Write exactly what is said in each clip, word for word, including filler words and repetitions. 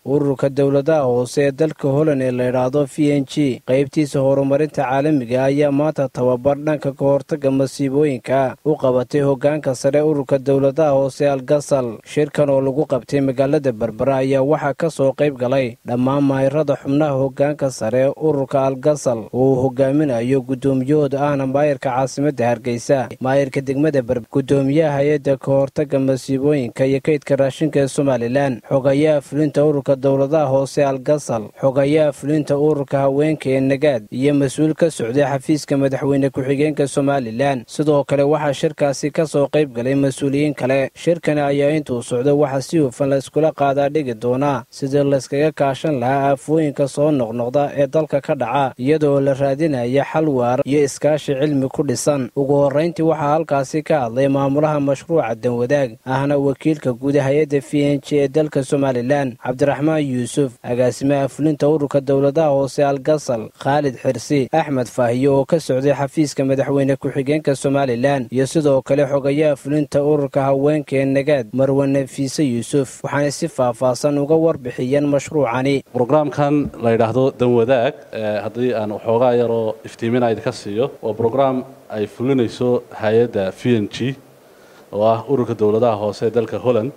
ururka dowladaha hoose ee dalka Holland ee la yiraahdo V N G qaybtiisa horumarinta caalamiga ayaa maanta tababar dhanka ka hortagga masiibooyinka u qabatay hoggaanka sare ururka dowladaha hoose Algasal. Shirkan oo lagu qabtay magaalada Berbera ayaa waxaa ka soo qayb galay dhammaan maayirada xubnaha hoggaanka sare ururka Algasal oo uu hogaaminayo gudoomiyahooda ahna maayirka caasimadda Hargeysa, maayirka degmada Berbera, gudoomiyaha hay'adda ka hortagga masiibooyinka iyo kaydka raashinka ee Somaliland, xogayaha fulinta ururka dowladaha hoose Algasal, xogayaha fulinta ururka haweenka ee Nagaad iyo mas'uul ka socday xafiiska madaxweyne ku-xigeenka Somaliland. Sidoo kale waxaa shirkaasi ka soo qayb galay mas'uuliyiin kale. Shirkan ayaa intuu socdo waxa si hufan la iskula qaadaa dhigi doona sidii la iskaga kaashan lahaa aafooyinka soo noqnoqda ee dalka ka dhaca iyadoo la raadinaya xal waara iyo iskaashi cilmi ku dhisan. Ugu horeyntii waxaa halkaasi ka hadlay maamulaha mashruuca danwadaag ahna wakiilka guud hay'adda V N G ee dalka Somaliland Cabdiraxmaan Yuusuf, agaasimaha fulinta ururka dowladaha hoose Algasal Khalid Xirsi, Axmed Faahiyo oo ka socday xafiiska madaxweyne ku-xigeenka Somaliland iyo sidoo kale xogayaha fulinta ururka haweenka ee Nagaad Marwan Nafiise Yuusuf, waxaana si faahfaahsan uga warbixiyeen mashruucani. Programkan la yiraahdo danwadaag haddii aan waxoogaa yar oo iftiiminaya ka siiyo waa program ay fulinayso hay'adda V N G oo ah ururka dowladaha hoose ee dalka Holland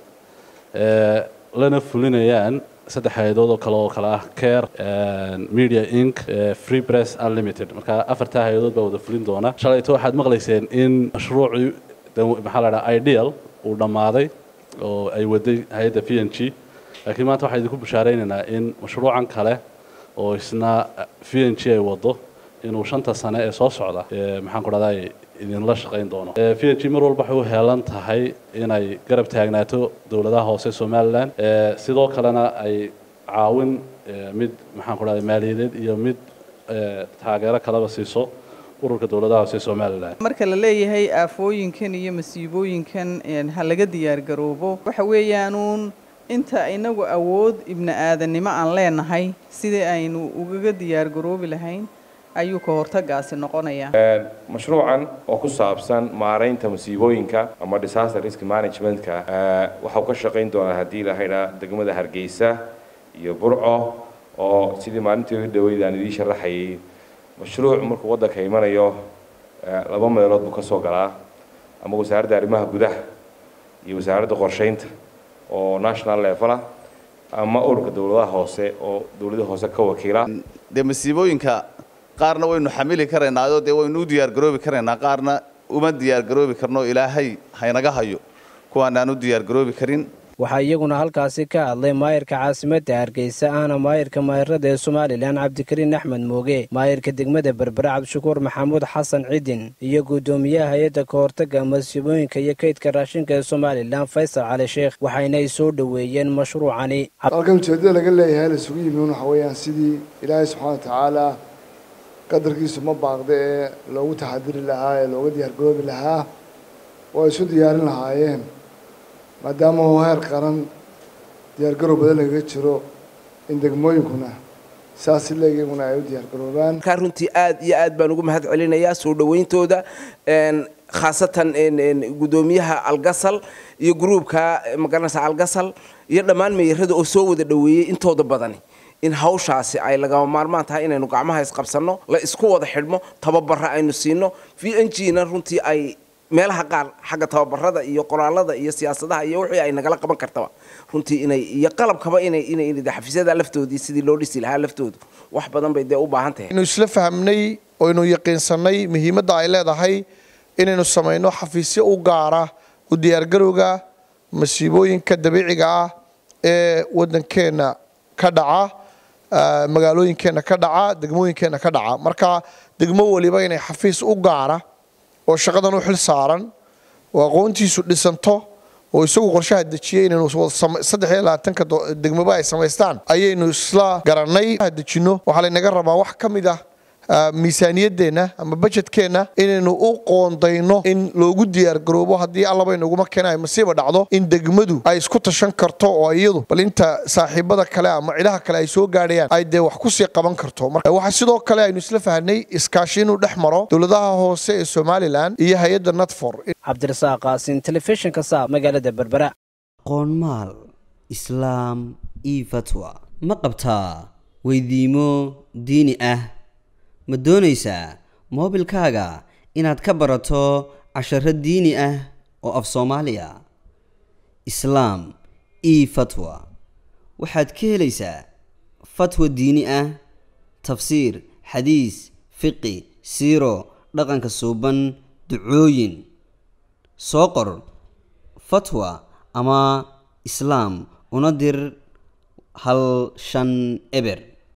ee lana fulinayaan saddex hay'adood oo kale oo kala ah Care, Media Incorporated, Free Press Unlimited. Marka afarta hay'adood baa wada fulin doona. Shalayto waxaad maqlayseen in mashruucu maxaa la yiraahdaa Ideal uu dhamaaday oo ay waday hay'adda V N G, laakiin maanta waxaan idinku bashaareynaa in mashruucan kale oo isna V N G ay wado inuu shanta sano ee soo socda maxaan ku raday idin la shaqeyn doono. V N G mar walba waxay u heelan tahay inay garab taagnaato dowladaha hoose Somaliland, sidoo kalena ay caawin mid maxaan ku raday maaliyadeed iyo mid taageero kalaba siiso ururka dowladaha hoose Somaliland. Marka la leeyahay aafooyinkan iyo masiibooyinkan ha laga diyaar garoobo, waxa weeyaan inta inagu awood ibn aadanimo aan leenahay sidii aynu uga diyaar garoobi lahayn ayuu ka hortagaasi noqonaya. Mashruucan oo ku saabsan maareynta masiibooyinka ama disaster risk management-ka waxa uu ka shaqeyn doonaa haddii la hayra degmada Hargeysa iyo Burco oo sidii maalintii dhaweydaan idin sharaxayay. Mashruuc markuu waddanka imanayo laba meelood buu ka soo galaa, ama wasaaradda arrimaha gudaha iyo wasaaradda qorsheynta oo national level ama ururka dowladaha hoose oo dowladaha hoose ka wakiila. de masiibooyinka qaarna waynu xamili karaynaa oo de waynu diyaar garoobi karaynaa, qaarna uma diyaar garoobi karno. Ilaahay haynaga hayo kuwaan aan u diyaar garoobi karin. waxaa iyaguna halkaasi ka hadlay maayirka caasimadda Hargeysa ahna maayirka maayirada ee Somaliland Cabdikariin Axmed Mooge, maayirka degmada Berbera Cabdishakuur Maxamuud Xasan Cidin iyo gudoomiyaha hay'adda ka hortagga masiibooyinka iyo kaydka raashinka ee Somaliland Faysal Cali Sheekh, waxayna ay soo dhaweeyeen mashruucani. halkan ujeedada laga leeyahay la isugu yimid waxa weeyaan sidii Ilaahay subxaanahu wa ta'aala qadarkiisu ma baaqda ee loogu taxadiri lahaa ee looga diyaar garoobi lahaa oo isu diyaarin lahaayeen maadaama uu heer qaran diyaar garoob badan laga jiro in degmooyinkuna saas leegayna ay u diyaar garoobaan. ka runtii aad iyo aad baan ugu mahad celinayaa soo dhaweyntooda een khaasatan een gudoomiyaha Algasal iyo groupka magaranaysa Algasal iyo dhammaan meeyirada oo soo wada dhaweeyay intooda badan in hawshaasi ay laga maarmaan tahay inaynu gacmaha is qabsano, la isku wada xidhmo, tababar aynu siino. V N G na runtii ay meelaha qaar xagga tababarada iyo qoraalada iyo siyaasadaha iyo wixii ay nagala qaban kartaba runtii inay iyo qalabkaba inay inay xafiisyada laftoodii sidii loo dhisi lahaa laftoodu wax badan bay u baahan tahay. inuu isla fahamnay oo inuu yaqiinsanay muhiimadda ay leedahay inaynu sameeyno xafiisyo u gaara u diyaar garowga masiibooyinka dabiiciga ah ee wadankeena ka dhaca, magaalooyinkeena ka dhaca, degmooyinkeena ka dhaca. Marka degmo waliba inay xafiis u gaara oo shaqadan u xil saaran oo aqoontiisu dhisanto oo isagu qorshaha dejiyay inaynu saddex iyo labaatan ka degmaba ay samaystaan ayaynu isla garanay dejino. waxaa la inaga rabaa wax ka mid ah miisaaniyaddeena ama budgetkeena inaynu u qoondayno in loogu diyaar garoobo haddii allaba inaguma keenay masiibo dhacdo in degmadu ay isku tashan karto oo iyadu bal inta saaxiibada kale ama ciidaha kale ay soo gaadhayaan ay de wax ku sii qaban karto. marka waxa sidoo kale aynu isla fahnay iskaashi inuu dhex maro dowladaha hoose ee Somaliland iyo hay'adda Natfor. Cabdirasaaq Qaasin, telefishinka Saab, magaalada Berbera. qoonmaal islaam e-fatwa ma qabtaa weydiimo diini ah ma doonaysaa moobilkaaga inaad ka barato casharo diini ah oo af Soomaaliya islaam e-fatwa waxaad ka helaysaa fatwa diini ah tafsiir xadiis fiqi siiro dhaqanka suuban ducooyin soo qor fatwa ama islaam una dir hal shan eber